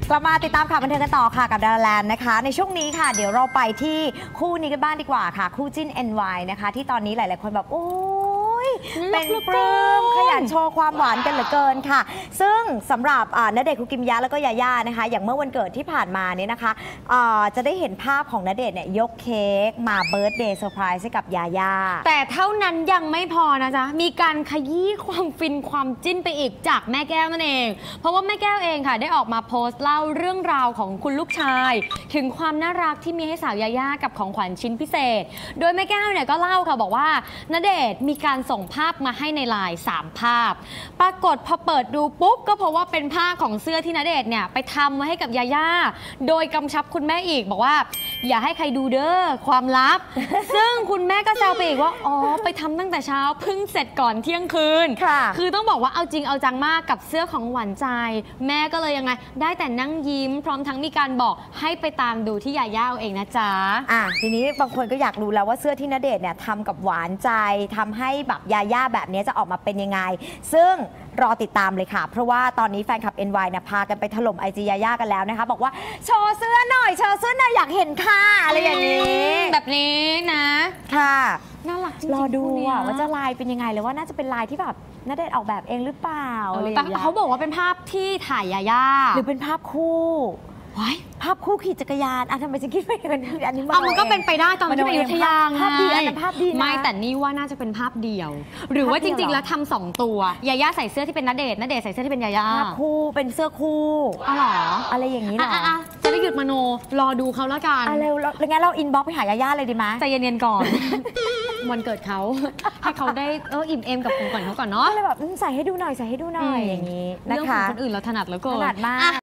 กลับมาติดตามข่าวบันเทิงกันต่อค่ะกับดาราแลนด์นะคะในช่วงนี้ค่ะเดี๋ยวเราไปที่คู่นี้กันบ้างดีกว่าค่ะคู่จิ้น NY นะคะที่ตอนนี้หลายๆคนแบบโอ้ยเป็นปลื้มขยันโชว์ความหวานกันเหลือเกินค่ะซึ่งสำหรับณเดชน์คุกิมิยะแล้วก็ยาย่านะคะอย่างเมื่อวันเกิดที่ผ่านมาเนี่ยนะคะจะได้เห็นภาพของณเดชน์เนี่ยยกเค้กมาเบิร์ธเดย์เซอร์ไพรส์ให้กับยาย่าแต่เท่านั้นยังไม่พอนะจ๊ะมีการขยี้ความฟินความจิ้นไปอีกจากแม่แก้วนั่นเองเพราะว่าแม่แก้วเองค่ะได้ออกมาโพสต์เล่าเรื่องราวของคุณลูกชายถึงความน่ารักที่มีให้สาวยาย่ากับของขวัญชิ้นพิเศษโดยแม่แก้วเนี่ยก็เล่าค่ะบอกว่าณเดชน์มีการส่งภาพมาให้ในไลน์3 ภาพปรากฏพอเปิดดูปุ๊บก็เพราะว่าเป็นภาพของเสื้อที่ณเดชน์เนี่ยไปทำไว้ให้กับยาย่าโดยกำชับคุณแม่อีกบอกว่าอย่าให้ใครดูเด้อความลับ ซึ่งคุณแม่ก็แซวไปอีกว่าอ๋อไปทำตั้งแต่เช้าเพิ่งเสร็จก่อนเที่ยงคืนคือต้องบอกว่าเอาจริงเอาจังมากกับเสื้อของหวานใจแม่ก็เลยยังไงได้แต่นั่งยิ้มพร้อมทั้งมีการบอกให้ไปตามดูที่ยาย่าเอาเองนะจ๊ะทีนี้บางคนก็อยากรู้แล้วว่าเสื้อที่ณเดชน์เนี่ยทำกับหวานใจทำให้แบบยาย่าแบบนี้จะออกมาเป็นยังไงซึ่งรอติดตามเลยค่ะเพราะว่าตอนนี้แฟนคลับ NY เนี่ยพากันไปถล่ม IG ยาย่ากันแล้วนะคะบอกว่าโชว์เสื้อหน่อยโชว์เสื้อหน่อยอยากเห็นค่ะอะไรอย่างนี้แบบนี้นะค่ะน่ารักจริงๆรอดูว่าจะลายเป็นยังไงเลยว่าน่าจะเป็นลายที่แบบณเดชน์ออกแบบเองหรือเปล่าแต่เขาบอกว่าเป็นภาพที่ถ่ายยาย่าหรือเป็นภาพคู่ภาพคู่ขี่จักรยานทำไมฉันคิดไม่เป็นอันนี้มันก็เป็นไปได้ตอนที่ไปอยุธยาภาพดีอันนั้นภาพดีไม่แต่นี่ว่าน่าจะเป็นภาพเดียวหรือว่าจริงๆแล้วทำ2 ตัวยาย่าใส่เสื้อที่เป็นณเดชน์ใส่เสื้อที่เป็นยาย่าภาพคู่เป็นเสื้อคู่หรออะไรอย่างนี้หรอจะได้หยุดมโนรอดูเขาแล้วกันเร็วแล้วงั้นเราอินบ็อกซ์ไปหายาย่าเลยดีไหมใจเย็นๆก่อนวันเกิดเขาให้เขาได้อิ่มเอมกับของขวัญเขาก่อนเนาะก็เลยแบบใส่ให้ดูหน่อยอย่างนี้นะคะเรื่องของคนอื่นเราถนัดแล้วก็ถนัดมาก